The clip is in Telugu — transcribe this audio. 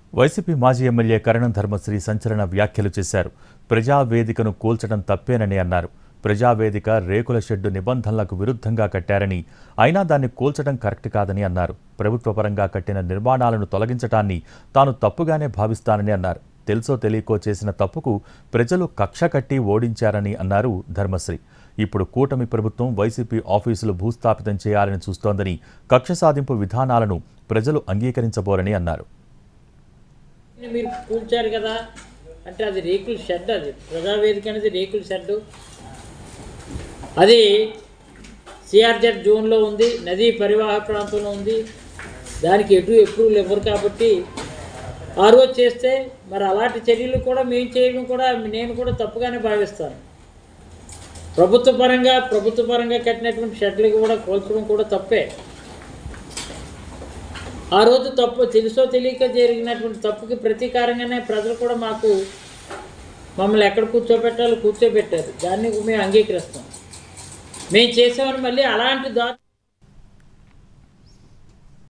వైసీపీ మాజీ ఎమ్మెల్యే కరణం ధర్మశ్రీ సంచలన వ్యాఖ్యలు చేశారు. ప్రజావేదికను కూల్చడం తప్పేనని అన్నారు. ప్రజావేదిక రేకుల షెడ్డు నిబంధనలకు విరుద్ధంగా కట్టారని, అయినా దాన్ని కూల్చడం కరెక్ట్ కాదని అన్నారు. ప్రభుత్వ పరంగా కట్టిన నిర్మాణాలను తొలగించడాన్ని తాను తప్పుగానే భావిస్తానని అన్నారు. తెలుసో తెలియకో చేసిన తప్పుకు ప్రజలు కక్ష కట్టి ఓడించారని అన్నారు ధర్మశ్రీ. ఇప్పుడు కూటమి ప్రభుత్వం వైసీపీ ఆఫీసులు భూస్థాపితం చేయాలని చూస్తోందని, కక్ష సాధింపు విధానాలను ప్రజలు అంగీకరించబోరని అన్నారు. మీరు కూల్చారు కదా అంటే అది రేకుల షెడ్, అది ప్రజావేదిక అనేది రేకుల షెడ్. అది సిఆర్జెడ్ జోన్లో ఉంది, నదీ పరివాహ ప్రాంతంలో ఉంది. దానికి ఎప్పుడు ఇవ్వరు కాబట్టి ఆ రోజు చేస్తే మరి అలాంటి చర్యలు కూడా మేము చేయడం కూడా నేను కూడా తప్పుగానే భావిస్తాను. ప్రభుత్వ పరంగా కట్టినటువంటి షెడ్లకు కూడా కూల్చడం కూడా తప్పే. ఆ రోజు తప్పు తెలుసో తెలియక జరిగినటువంటి తప్పుకి ప్రతీకారంగానే ప్రజలు కూడా మమ్మల్ని ఎక్కడ కూర్చోబెట్టాలో కూర్చోబెట్టారు. దాన్ని మేము అంగీకరిస్తాం. మేము చేసామని మళ్ళీ అలాంటి